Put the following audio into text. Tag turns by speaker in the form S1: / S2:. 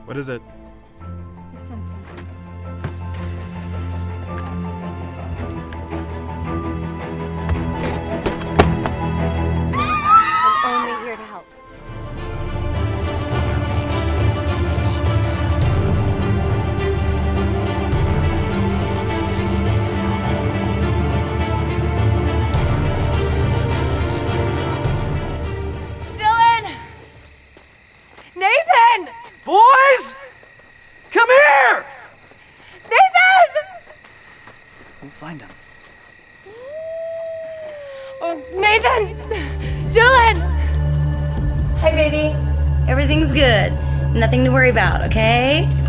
S1: What is it?
S2: I sense something. I'm only here to help.
S3: Nathan!
S4: Boys! Come here!
S3: Nathan!
S4: We'll find him.
S3: Oh, Nathan! Dylan!
S5: Hi, baby. Everything's good. Nothing to worry about, okay?